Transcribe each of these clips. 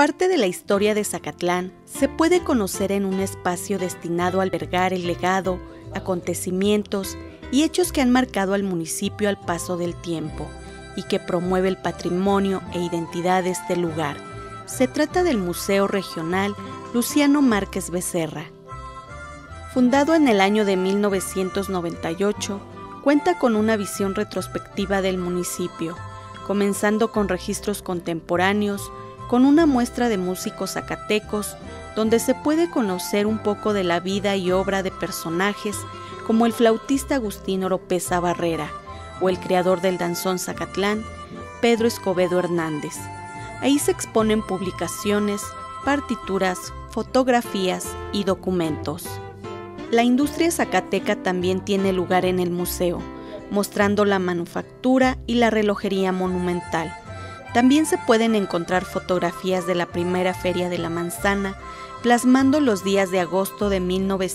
Parte de la historia de Zacatlán se puede conocer en un espacio destinado a albergar el legado, acontecimientos y hechos que han marcado al municipio al paso del tiempo y que promueve el patrimonio e identidad de este lugar. Se trata del Museo Regional Luciano Márquez Becerra. Fundado en el año de 1998, cuenta con una visión retrospectiva del municipio, comenzando con registros contemporáneos, con una muestra de músicos zacatecos, donde se puede conocer un poco de la vida y obra de personajes como el flautista Agustín Oropesa Barrera o el creador del danzón Zacatlán, Pedro Escobedo Hernández. Ahí se exponen publicaciones, partituras, fotografías y documentos. La industria zacateca también tiene lugar en el museo, mostrando la manufactura y la relojería monumental. También se pueden encontrar fotografías de la primera Feria de la Manzana, plasmando los días de agosto de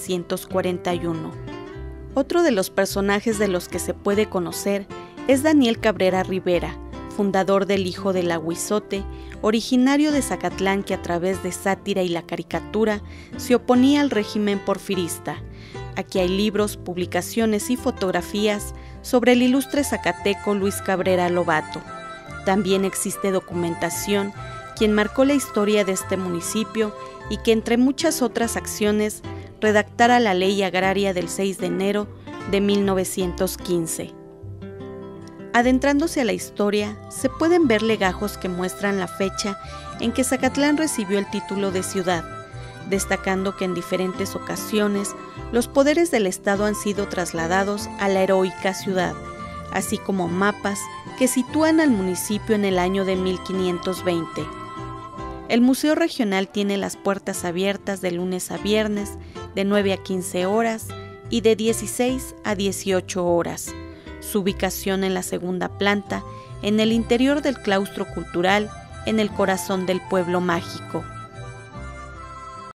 1941. Otro de los personajes de los que se puede conocer es Daniel Cabrera Rivera, fundador del Hijo del Aguizote, originario de Zacatlán que a través de sátira y la caricatura se oponía al régimen porfirista. Aquí hay libros, publicaciones y fotografías sobre el ilustre zacateco Luis Cabrera Lobato. También existe documentación, quien marcó la historia de este municipio y que entre muchas otras acciones redactara la Ley Agraria del 6 de enero de 1915. Adentrándose a la historia, se pueden ver legajos que muestran la fecha en que Zacatlán recibió el título de ciudad, destacando que en diferentes ocasiones los poderes del Estado han sido trasladados a la heroica ciudad, así como mapas que sitúan al municipio en el año de 1520. El Museo Regional tiene las puertas abiertas de lunes a viernes, de 9 a 15 horas y de 16 a 18 horas. Su ubicación en la segunda planta, en el interior del claustro cultural, en el corazón del pueblo mágico.